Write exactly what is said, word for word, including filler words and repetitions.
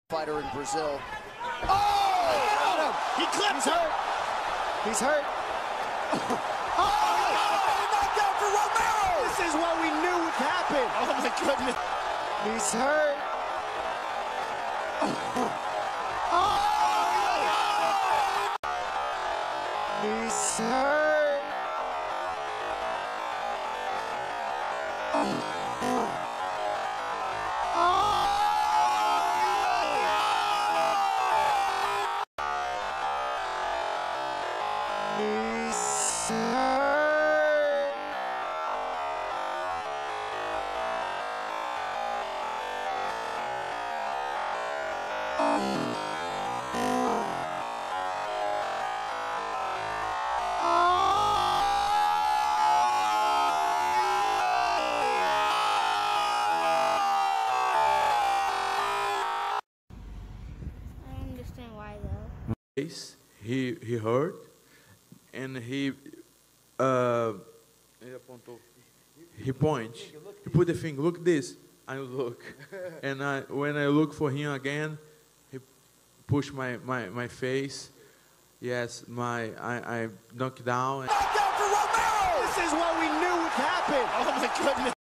Fighter in Brazil. Oh! He clipped He's him. hurt. He's hurt. Oh! Knockdown for Romero! This is what we knew would happen. Oh my goodness. He's hurt. Oh! He's hurt. Oh! He's hurt. Oh. I don't understand why though. He he hurt, and he uh he points. He put the finger. Look this. I look, and I when I look for him again, he pushed my my my face. Yes, my I I knocked down. Knockdown for Romero! This is what we knew would happen. Oh my goodness.